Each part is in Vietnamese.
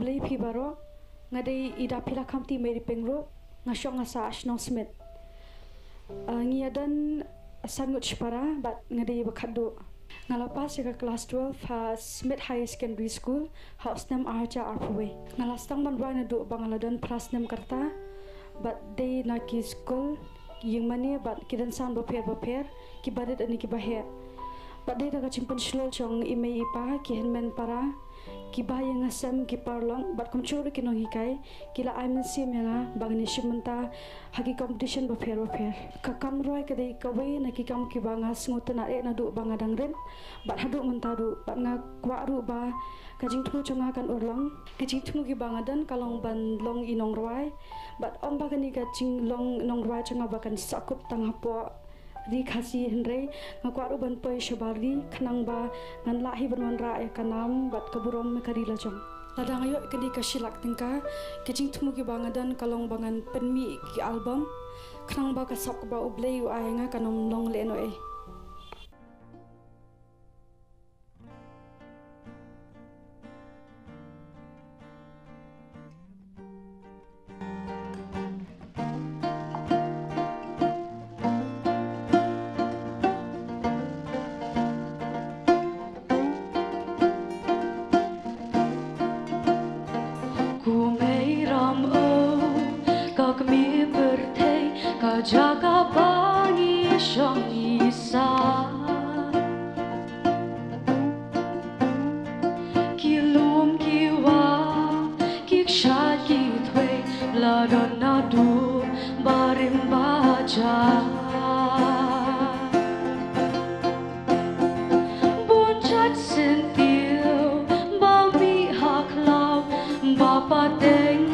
ublei pi baro ngadai ida pila kamti meri pengro ngasong ngasa ashnong smith ngiadan sangut para bat ngadai bakado ngalapas ke kelas 12 ha Smith High Secondary School house name arja arpwe ngalastang ban rana do bangaladan pras nem karta bat day naki school yang mani bat kidan san baper ki badet ani ki baher bat day daga chimpan shlol chong imei ipa ki henmen para ki bayang ngasam ki parlong bat kumchur ki nong hikai kila aimen sim yanga bangni shimenta hagi competition baper kakam roy kadai kawai na ki kam ki banga smutan are na du banga dangren bat hadu mentadu bat nga kwa ru ba kajing thu chonga kan urlong kajing thu ki banga dan kalong ban long inong roy bat om ba kani kajing long nong roy chonga ba kan sakup tang hapo di khasi henre ngakwaru ban poi shabari khnang ba ngan lahi ban ra e kanam bat kaburom me karila jong ladang ayo kedi kasilak tingka kejing thumugi bangadan kalong bangan penmi ki album khnang ba ka sak ba ublei u ayenga kanom long le no e jaga bangi song isa kilum kiwa kiksha ki thwe la na du barim baja bun chat sin tiu ba mi hak lau ba pa teng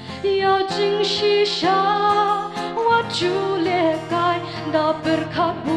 Jing shisha, what you le kai da berkat